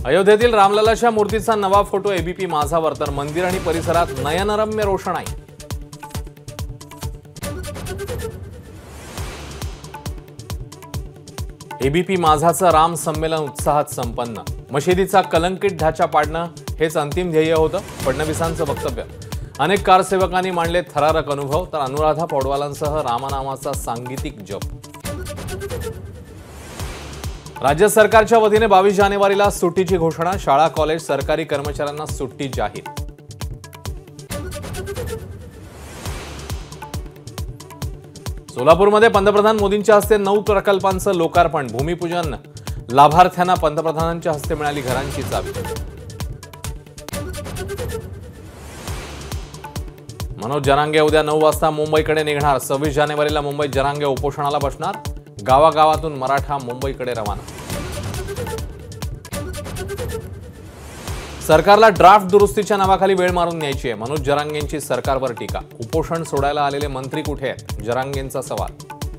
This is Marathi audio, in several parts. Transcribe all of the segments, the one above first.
अयोध्येतील रामललाच्या मूर्तीचा नवा फोटो एबीपी माझावर, तर मंदिर आणि परिसरात नयनरम्य रोषणाई। एबीपी माझाचं राम संमेलन उत्साहात संपन्न। मशिदीचा कलंकित ढाचा पाडणं हेच अंतिम ध्येय होतं फडणवीसांचं वक्तव्य। अनेक कारसेवकांनी मांडले थरारक अनुभव, तर अनुराधा पौडवालांसह रामनामाचा सांगीतिक जप। राज्य सरकारच्या वतीने 22 जानेवारीला सुट्टीची घोषणा। शाळा कॉलेज सरकारी कर्मचाऱ्यांना सुट्टी जाहीर। सोलापूरमध्ये पंतप्रधान मोदींच्या हस्ते 9 प्रकल्पांचं लोकार्पण। भूमिपूजन, लाभार्थ्यांना पंतप्रधानांच्या हस्ते मिळाली घरांची चावी। मनोज जरांगे उद्या 9 वाजता मुंबईकडे निघणार। 26 जानेवारीला मुंबईत जरांगे उपोषणाला बसणार। गावागावातून मराठा मुंबईकडे रवाना। सरकारला ड्राफ्ट दुरुस्तीच्या नावाखाली वेळ मारून न्यायची आहे। मनोज जरांगेंची सरकारवर टीका। उपोषण सोडायला आलेले मंत्री कुठे आहेत? जरांगेंचा सवाल।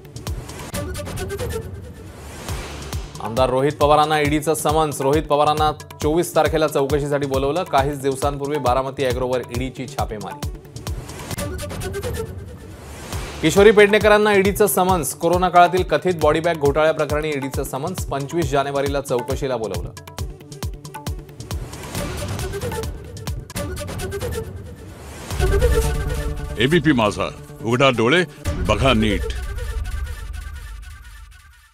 आमदार रोहित पवारांना ईडीचं समन्स। रोहित पवारांना 24 तारखेला चौकशीसाठी बोलवलं। काहीच दिवसांपूर्वी बारामती अॅग्रोवर ईडीची छापेमारी। किशोरी पेडणेकरांना ईडीचं समन्स। कोरोना काळातील कथित बॉडी बॅग घोटाळ्याप्रकरणी ईडीचं समन्स। 25 जानेवारीला चौकशीला बोलवलं। एबीपी माझा, उघडा डोळे बघा नीट।